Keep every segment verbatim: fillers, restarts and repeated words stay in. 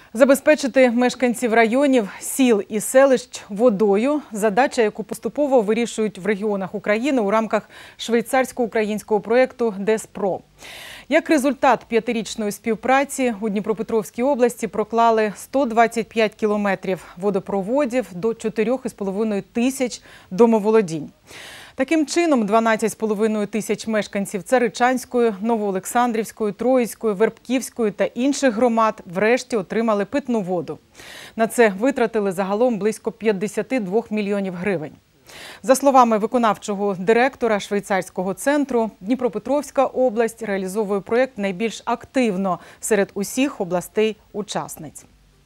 Забезпечити мешканців районів, сіл і селищ водою – задача, яку поступово вирішують в регіонах України у рамках швейцарсько-українського проєкту ДЕСПРО. Як результат п'ятирічної співпраці у Дніпропетровській області проклали сто двадцять п'ять кілометрів водопроводів до чотирьох із половиною тисяч домоволодінь. Таким чином, дванадцять з половиною тисяч мешканців Царичанської, Новоолександрівської, Троїцької, Вербківської та інших громад врешті отримали питну воду. На це витратили загалом близько п'ятдесят два мільйонів гривень. За словами виконавчого директора швейцарського центру, Дніпропетровська область реалізовує проєкт найбільш активно серед усіх областей-учасниць.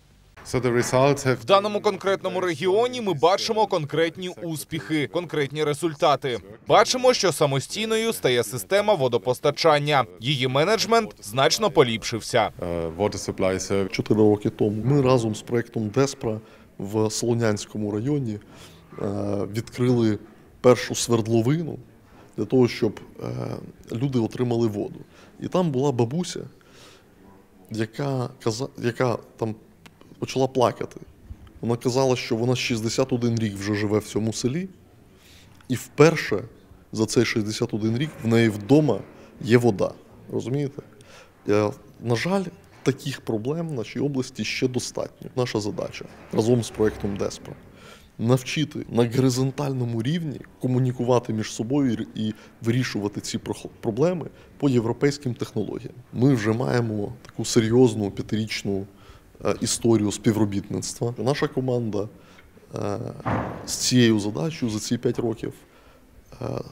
В даному конкретному регіоні ми бачимо конкретні успіхи, конкретні результати. Бачимо, що самостійною стає система водопостачання. Її менеджмент значно поліпшився. Чотири роки тому ми разом з проєктом ДЕСПРО в Солонянському районі відкрили першу свердловину для того, щоб люди отримали воду. І там була бабуся, яка, яка там почала плакати. Вона казала, що вона шістдесят один рік вже живе в цьому селі, і вперше за цей шістдесят один рік в неї вдома є вода. Розумієте? На жаль, таких проблем в нашій області ще достатньо. Наша задача разом з проєктом ДЕСПРО навчити на горизонтальному рівні комунікувати між собою і вирішувати ці проблеми по європейським технологіям. Ми вже маємо таку серйозну п'ятирічну історію співробітництва. Наша команда з цією задачею за ці п'ять років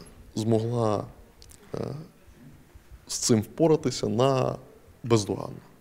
змогла з цим впоратися на бездоганно.